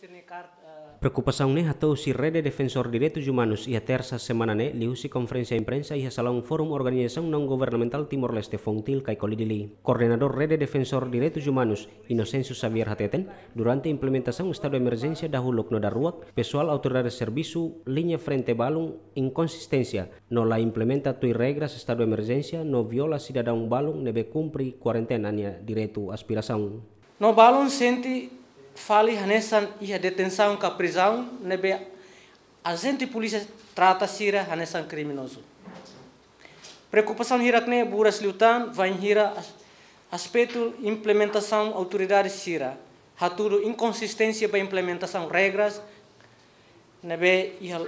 Preocupação ne atau si Rede Defensor Direitos Humanos e a terça semana ne liu-se conferência imprensa e a salão Fórum Organização Não Governamental Timor-Leste Fontil Kaikolidili. Coordenador Rede Defensor Direitos Humanos Inocêncio Xavier Hateten, durante a implementação do estado de emergência da Huluk no Daruak, pessoal autoridade de serviço linha frente balum inconsistência no la implementa tui regras estado de emergência no viola cidadão balum nebe cumpri quarentena nia direito aspiração. No balum sente fali hanesan e a detenção com a prisão nebe agente polícia trata sira hanesan criminoso. Preocupação hirakne buras liutan vai hira aspecto implementação autoridades sira haturo inconsistência para implementação regras nebe iha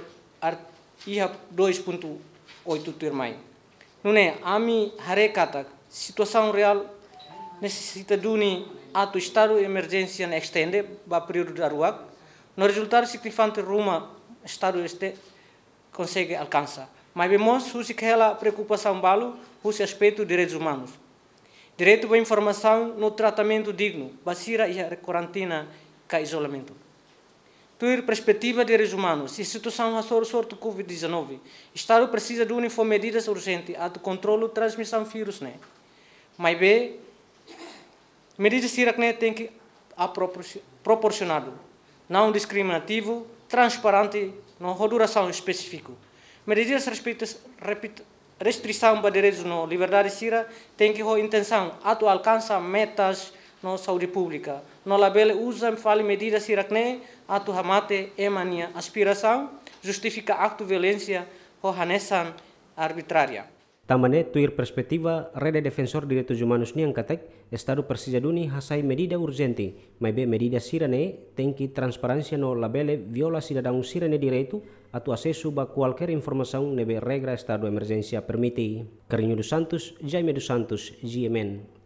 2.8 turmai. Nune ami harekata situação real necessita duni ato estado de emergência extende para período da ruak, no resultado significante Roma estado este consegue alcançar. Mas vemos que aquela preocupação balo, o aspecto de direitos humanos. Direito à informação no tratamento digno, basira e a quarentena e isolamento. Ter perspectiva de direitos humanos, se a situação a sorte Covid-19, o Estado precisa de medidas urgentes a controle da transmissão do vírus, né? Mas bem, medidas que tem que ser proporcionado, não discriminativo, transparente, não duração específica. Medidas restrição para direitos na liberdade sira tem que ter intenção a alcançar metas na saúde pública. No label usa fale medidas sira a tu hamate emania aspiração justifica acto de violência ou hanesan arbitrária. Tamane tuir perspectiva Rede Defensor Direitos Humanos ni angkatek Estado precisa duni hasai medida urgente, mas be medida sirane tem que transparência no labele viola cidadão sirane direito atu acesso a qualquer informação nebe regra estado de emergência permite. Carinho dos Santos, Jaime dos Santos, GMN.